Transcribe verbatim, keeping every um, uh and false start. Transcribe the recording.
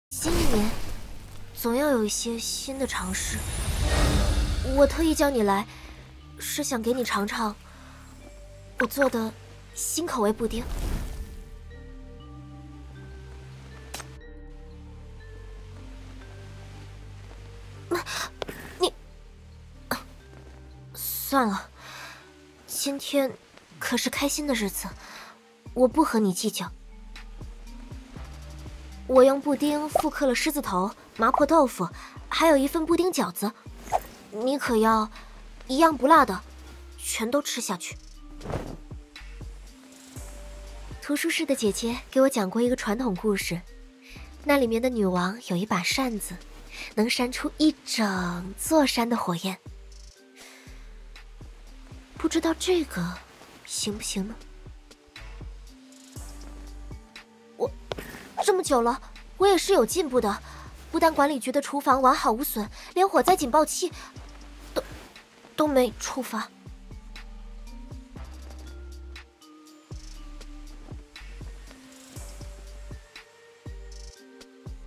新一年，总要有一些新的尝试。我特意叫你来，是想给你尝尝我做的新口味布丁。你，算了，今天可是开心的日子，我不和你计较。我用布丁复刻了狮子头、麻婆豆腐，还有一份布丁饺子，你可要一样不落的，全都吃下去。图书室的姐姐给我讲过一个传统故事，那里面的女王有一把扇子，能扇出一整座山的火焰。不知道这个行不行呢？我这么久了，我也是有进步的，不但管理局的厨房完好无损，连火灾警报器都都没触发。